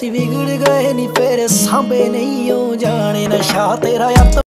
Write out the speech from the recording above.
ਅਸੀਂ ਵਿਗੜ ਗਏ ਨੀ ਫੇਰ ਸਾਂਭੇ ਨਹੀਂ ਓ ਜਾਣੇ ਨਸ਼ਾ ਤੇਰਾ